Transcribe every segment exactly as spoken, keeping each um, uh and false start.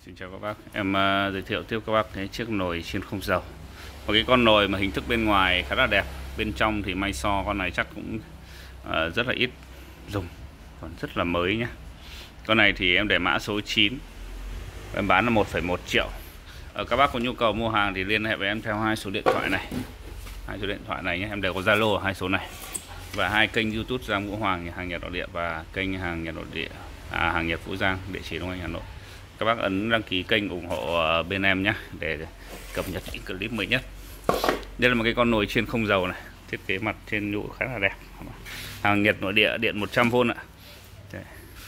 Xin chào các bác, em uh, giới thiệu tiếp các bác cái chiếc nồi chiên không dầu. Một cái con nồi mà hình thức bên ngoài khá là đẹp, bên trong thì may so con này chắc cũng uh, rất là ít dùng, còn rất là mới nhá. Con này thì em để mã số chín, em bán là một phẩy một triệu. uh, Các bác có nhu cầu mua hàng thì liên hệ với em theo hai số điện thoại này, hai số điện thoại này nhé, em đều có Zalo ở hai số này, và hai kênh YouTube Giang Vũ Hoàng hàng Nhật Nội Địa và kênh hàng Nhật Nội Địa à, hàng Nhật Vũ Giang, địa chỉ Đông Anh, Hà Nội. Các bác ấn đăng ký kênh ủng hộ bên em nhé, để cập nhật những clip mới nhất. Đây là một cái con nồi chiên không dầu này, thiết kế mặt trên nhũ khá là đẹp, hàng Nhật Nội Địa, điện một trăm vôn ạ. Đây.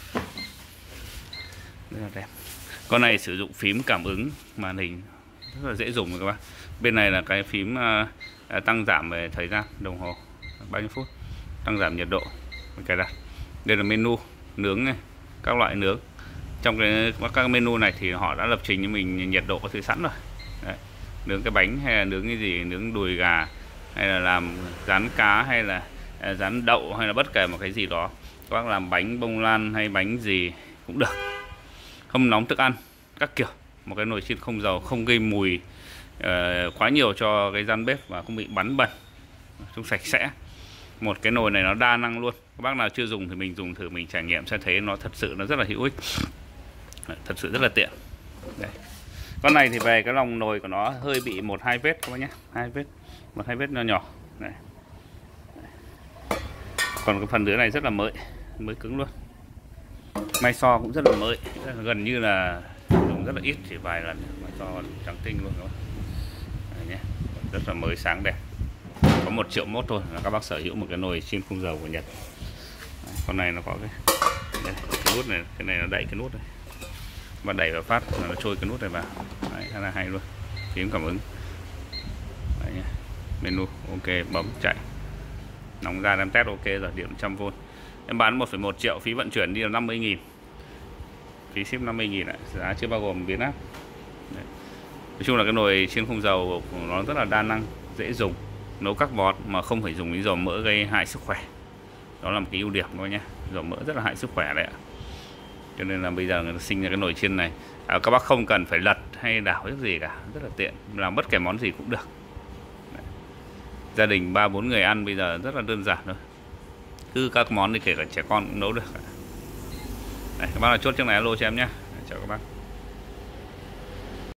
Rất là đẹp. Con này sử dụng phím cảm ứng màn hình rất là dễ dùng rồi các bác. Bên này là cái phím uh, tăng giảm về thời gian đồng hồ bao nhiêu phút, tăng giảm nhiệt độ, cài đặt. Đây là menu nướng này, các loại nướng. Trong cái các menu này thì họ đã lập trình cho mình nhiệt độ có thứ sẵn rồi. Đấy. Nướng cái bánh hay là nướng cái gì, nướng đùi gà hay là làm rán cá hay là rán đậu hay là bất kể một cái gì đó. Các bác làm bánh bông lan hay bánh gì cũng được. Hâm nóng thức ăn các kiểu. Một cái nồi chiên không dầu không gây mùi uh, quá nhiều cho cái gian bếp và không bị bắn bẩn, chúng sạch sẽ. Một cái nồi này nó đa năng luôn. Các bác nào chưa dùng thì mình dùng thử, mình trải nghiệm sẽ thấy nó thật sự nó rất là hữu ích, thật sự rất là tiện. Đây. Con này thì về cái lòng nồi của nó hơi bị một hai vết các bác nhé, hai vết, một hai vết nhỏ nhỏ. Đây. Còn cái phần dưới này rất là mới, mới cứng luôn. May so cũng rất là mới, rất là gần như là dùng rất là ít, chỉ vài lần. May so trắng tinh luôn các bác. Đây nhé. Rất là mới, sáng đẹp. Có một triệu mốt thôi là các bác sở hữu một cái nồi chiên không dầu của Nhật. Đây, con này nó có cái, đây, cái nút này, cái này nó đẩy cái nút này, và đẩy vào phát là nó trôi cái nút này vào. Đấy, khá là hay luôn, phím cảm ứng. Đấy nhé. Menu ok, bấm chạy, nóng ra em test ok rồi, điện một trăm vôn. Em bán một phẩy một triệu, phí vận chuyển đi là năm mươi nghìn, phí ship năm mươi nghìn ạ, giá chưa bao gồm biến áp. Đấy. Nói chung là cái nồi chiên không dầu của nó rất là đa năng, dễ dùng, nấu các món mà không phải dùng cái dầu mỡ gây hại sức khỏe. Đó là một cái ưu điểm thôi nhé, dầu mỡ rất là hại sức khỏe đấy ạ. Cho nên là bây giờ người ta sinh ra cái nồi chiên này, à, các bác không cần phải lật hay đảo cái gì cả, rất là tiện, làm bất kể món gì cũng được. Đấy. Gia đình ba bốn người ăn bây giờ rất là đơn giản thôi, cứ các món thì kể cả trẻ con cũng nấu được. Đấy, các bác nào chốt chiếc này alo cho em nhé. Chào các bác.